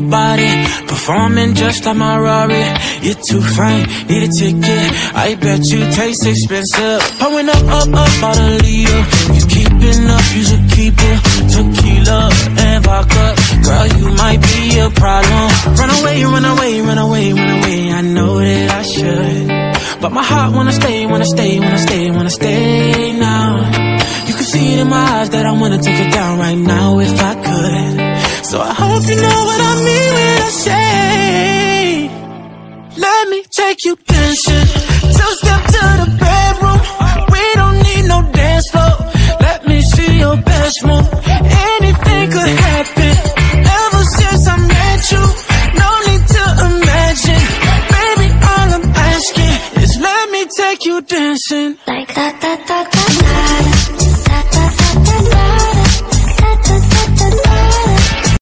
body, performing just like my Rari. You're too fine, need a ticket. I bet you taste expensive. Pouring up, about a liter. You keeping up, you should keep it. Tequila and vodka, girl, you might be a problem. Run away, run away, run away, run away. I know that I should, but my heart wanna stay, wanna stay, wanna stay, wanna stay now. You can see it in my eyes that I wanna take it down right now if I could. So I hope you know what I mean when I say, let me take you dancing. Two-step to the bedroom. We don't need no dance floor. Let me see your best move. Anything could happen. Ever since I met you, no need to imagine. Baby, all I'm asking is let me take you dancing. Like that, that, that, that.